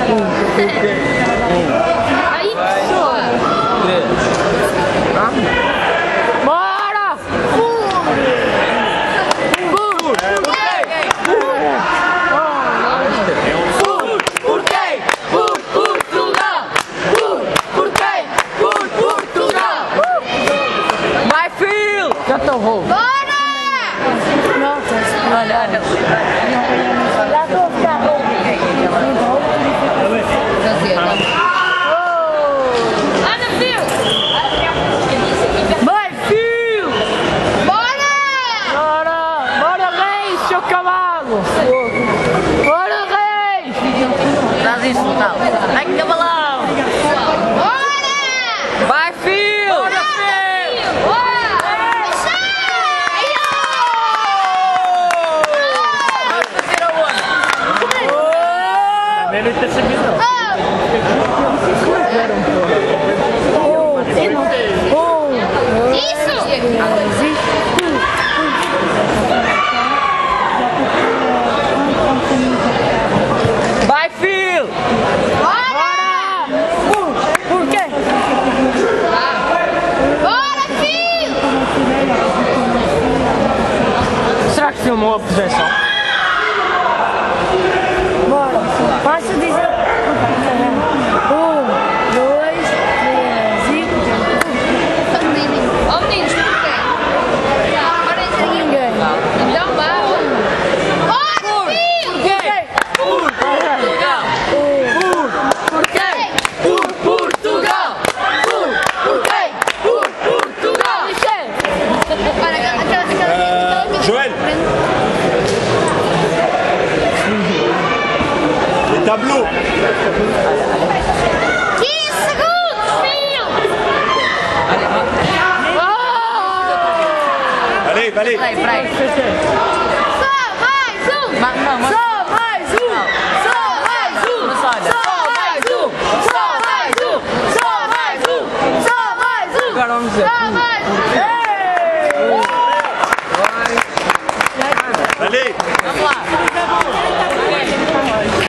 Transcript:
Aí, pessoal. Bora! Por quem? Por Portugal! Por quem? Por Portugal! Vai, filho! Já tô roubo. Bora! Olha, olha. Já estou a ficar roubo. Anda, filho! Vai, filho! Bora! Bora! Bora, reis, seu cavalo! Bora, reis! Traz isso, não. Ai, cavalão! Bora! Vai, filho! Bora, filho! Bora! Vai fazer aonde? Também não tem sabido. Isso! Vai, filho! Bora! Por quê? Bora, filho! Será que filmou a projeção? Bora, posso dizer? 1, 2, 3 e... Ó meninos, por quê? Bora dizer Ninguém. então vá. Bora, filho! Por Portugal! Por quem? Por Portugal! Por quem? Por Portugal! Olha, aquela Joël. Les tableaux. 15 segundos, filho! Allez, allez. Peraí. Só mais um! Não, Só mais um! Só mais um! Mas olha. Só mais um! Só mais um! Só mais um! Só mais um! Agora vamos ver. Só mais um!